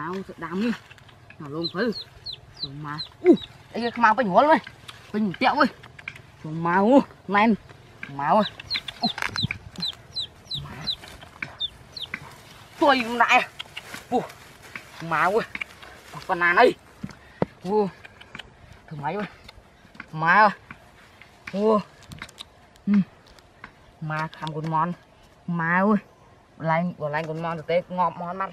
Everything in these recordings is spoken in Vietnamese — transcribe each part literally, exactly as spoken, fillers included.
mau sợ đam đi nào luôn phứ xuống mà u đây cái mau bênหัวเลยbên tẹo ơi xuống mau men mau ơi tôi lại u mau ơi con nào đây u thử máy ơi má ơi u má làm con món má ơi lại còn lại con món thực tế ngọt món mắt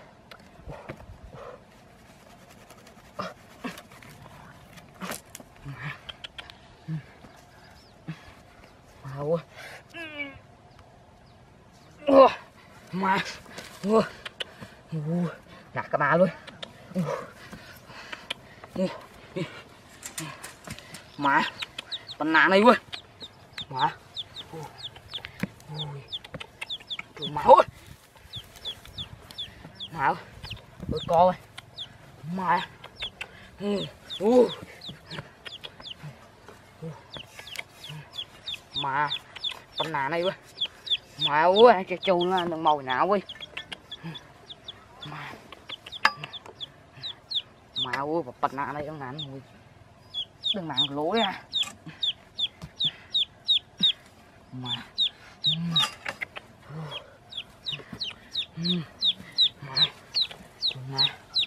ôi ôi mà ôi đặt cả bà luôn mà con nà này ơi mà ôi mà ơi mà ơi co ơi mà ôi mà con nà này ơi mà ơi cái chu nó đừng màu nào ơi mà mà ơi và con nà này đừng nản ơi đừng nản lỗi à mà mà mà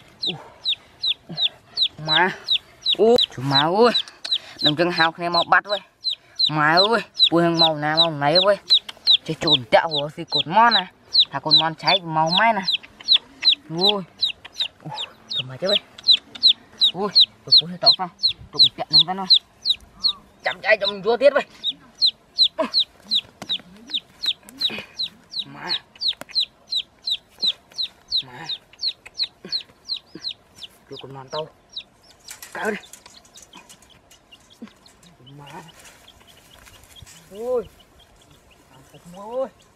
mà ô chú má ơi đừng chừng hào này màu bắt ơi má ơi bùi hàng màu nào màu này ơi chơi trồn tẹo của gì cột mon này thà con mon cháy màu mai này ui cầm mà chứ ơi ui tôi cũng hơi tỏ xong trộm tẹo nó ta nói chậm cháy cho mình vua tiết vậy mà mà cho con mon tao cỡ đi mà ui ôi